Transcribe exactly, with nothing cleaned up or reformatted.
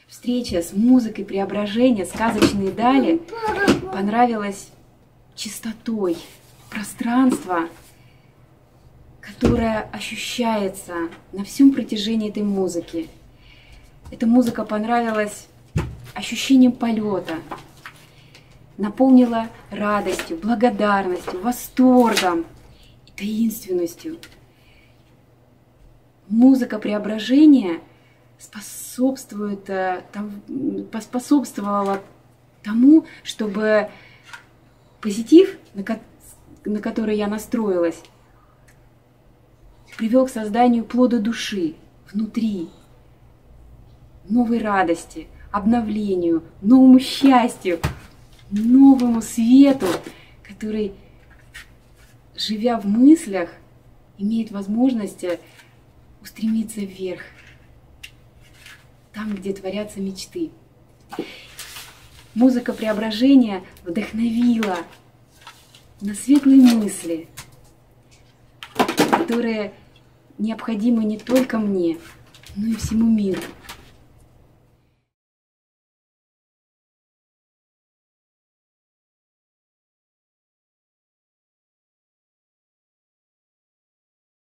Встреча с музыкой преображения, сказочные дали, понравилась чистотой пространства, которое ощущается на всем протяжении этой музыки. Эта музыка понравилась ощущением полета, наполнила радостью, благодарностью, восторгом и таинственностью. Музыка преображения способствует, там, поспособствовала тому, чтобы позитив, на, ко на который я настроилась, привел к созданию плода души внутри, новой радости, обновлению, новому счастью, новому свету, который, живя в мыслях, имеет возможность устремиться вверх, там, где творятся мечты. Музыка преображения вдохновила на светлые мысли, которые необходимы не только мне, но и всему миру.